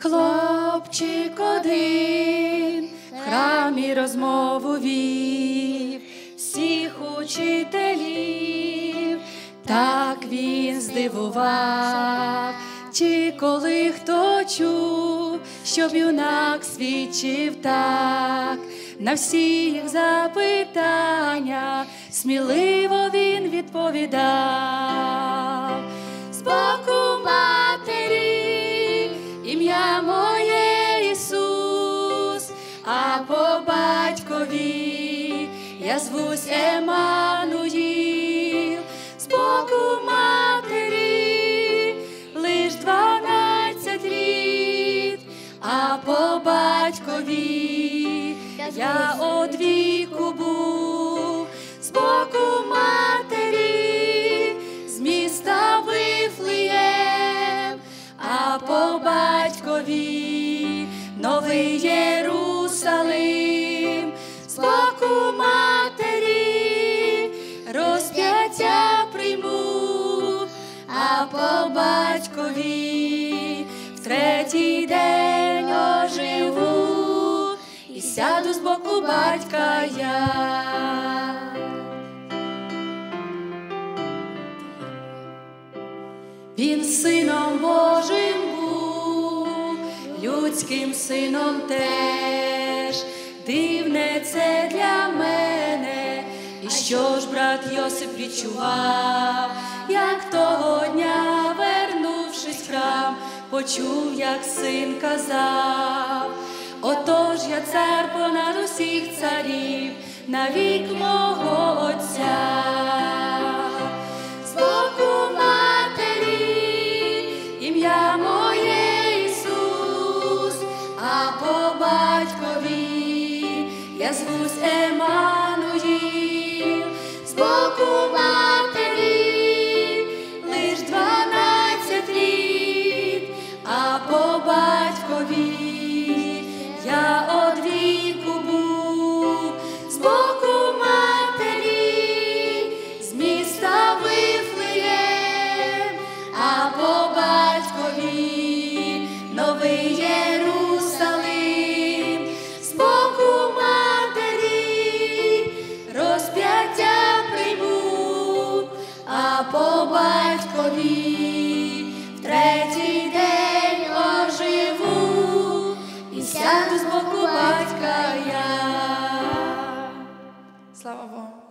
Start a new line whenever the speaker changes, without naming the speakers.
Хлопчик один в храмі розмову вів, всіх учителів так він здивував. Чи коли хто чув, щоб юнак свідчив так, на всі їх запитання сміливо він відповідав. З боку матері ім'я моє Ісус, а по батькові я звусь Еммануїл. З боку матері лиш 12 літ, а по батькові я од віку був. З боку матері з міста Вифлеєм, а по батькові Новий Єрусалим. З боку матері розп'яття прийму, а по батькові в третій день оживу, і сяду з боку батька я. Він сином Божим був, людським сином теж. Дивне це для мене, і що ж брат Йосип відчував, як того дня, вернувшись в храм, почув, як син казав: отож я цар понад усіх царів, навік мого Отця. З боку матері ім'я моє Ісус, а по батькові я звусь Еммануїл. З боку матері лиш 12 літ, а по батькові я од віку був. З боку матері з міста Вифлеєм, а по батькові Новий Єрусалим. З боку матері розп'яття прийму, а по батькові в третій день оживу, і сяду з боку батька я. Слава Богу.